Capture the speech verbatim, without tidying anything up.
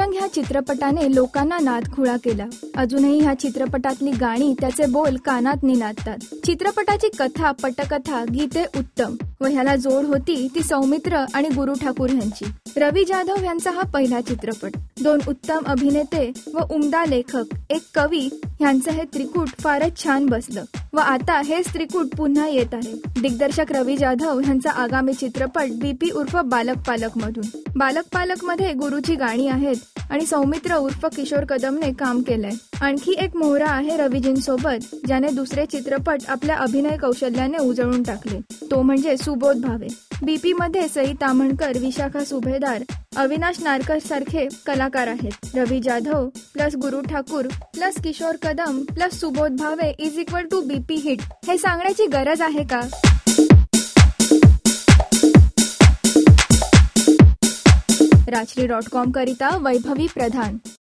पांडुरंग ह्या चित्रपटाने लोकांना नादखुळा केला. अजूनही ह्या चित्रपटातली गाणी त्याचे बोल कानात निनादतात. चित्रपटाची कथा, पटकथा, गीते उत्तम व ह्याला जोड होती ती सौमित्र आणि गुरु ठाकूर यांची. रवी जाधव यांचा हा पहिला चित्रपट. दोन उत्तम अभिनेते व उमदा लेखक, एक कवी ह्यांचं हे त्रिकूट फारच छान बसलं व आता हेच त्रिकूट पुन्हा येत आहे. दिग्दर्शक रवी जाधव यांचा आगामी चित्रपट बीपी उर्फ बालक पालक मधून. बालक पालक मध्ये गुरुची गाणी आहेत आणि सौमित्र उर्फ किशोर कदमने काम केलंय. आणखी एक मोहरा आहे रवीजींसोबत, ज्याने दुसरे चित्रपट आपल्या अभिनय कौशल्याने उजळून टाकले, तो म्हणजे सुबोध भावे. बीपी मध्ये सई ताम्हणकर, विशाखा सुभेदार, अविनाश नारकर सारखे कलाकार आहेत. रवी Jadhav plus Guru Thakur plus Kishor Kadam plus Subodh Bhave is equal to BP hit, हे सांगण्याची गरज आहे का? राजश्री डॉट कॉम करिता वैभवी प्रधान.